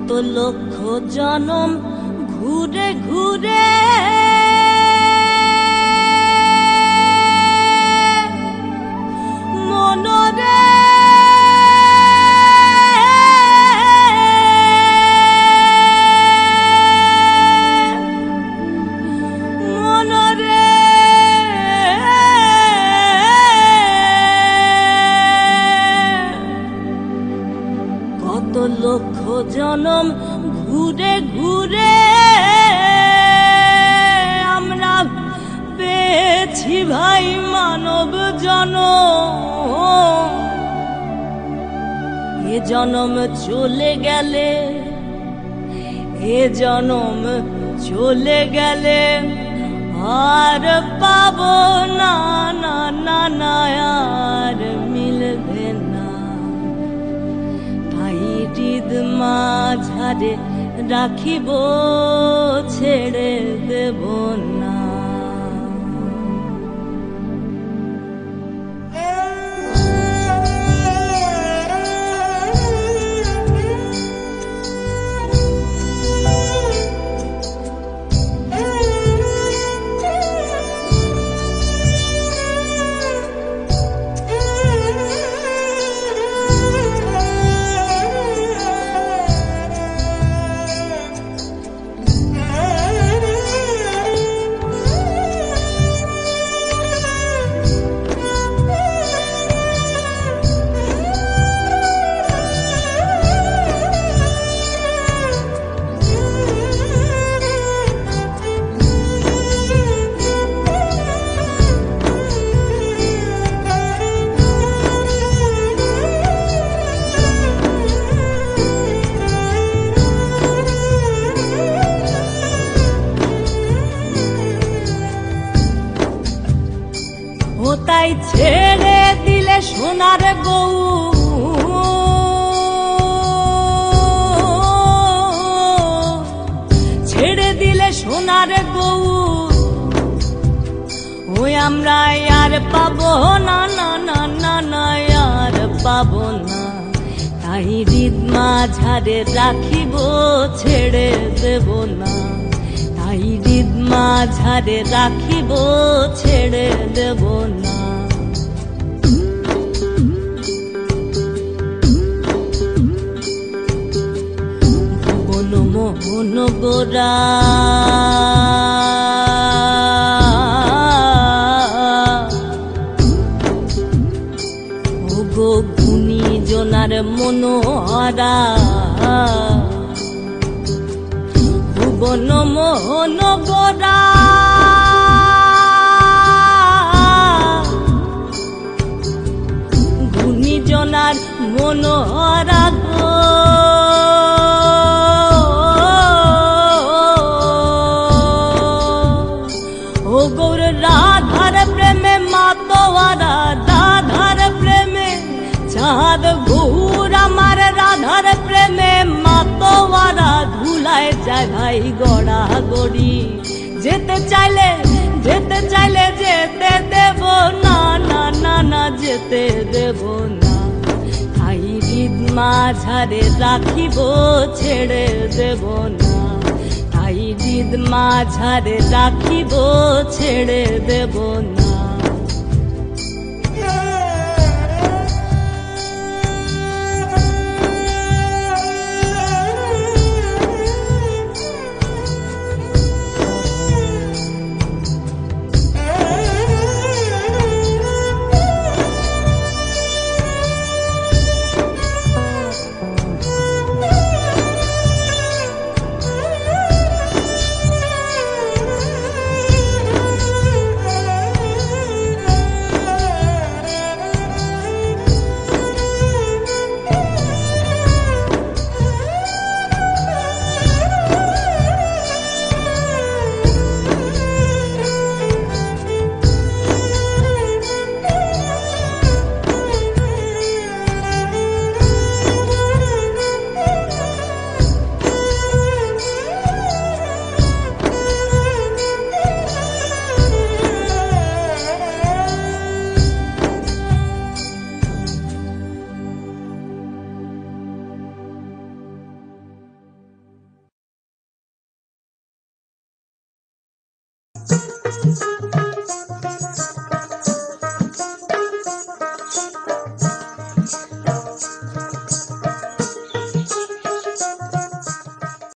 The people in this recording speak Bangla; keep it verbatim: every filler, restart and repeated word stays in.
কত লক্ষ জনম ঘুরে ঘুরে মনরে মনরে কত লক্ষ জনম ঘুরে ঘুরে আমরা পেয়েছি ভাই মানব জনম। এ জনম চলে গেলে এ জনম চলে গেলে আর পাবো না না না না আর মিলবে না। তাই হৃদ মাঝারে রাখিব ছেড়ে দেব না। তাই ছেড়ে দিলে সোনার গৌ ছেড়ে দিলে সোনার গৌ ওই আমরা আর পাবো না না না না না আর পাবো না। তাই হৃদ মাঝারে রাখিব ছেড়ে দেব না। তাই হৃদ মাঝারে রাখিব ছেড়ে দেব না। ভুবন মোহন গোরা ও গো গুণী জনার মনোহরা ভুবন মোহন গোরা গুণী জনার মনোহরা গো ও গৌর রাধার প্রেমে মাতোয়ারা রাধার প্রেমে চাঁদ গৌর আমার রাধার প্রেমে মাতোয়ারা ধুলায় যায় ভাই গড়া গড়ি। যেতে চাইলে যেতে চাইলে যেতে দেব না না না না যেতে দেব না। তাই হৃদ মাঝারে রাখিব ছেড়ে দেব না। তাই হৃদ মাঝারে রাখিব ছেড়ে দেব না। না।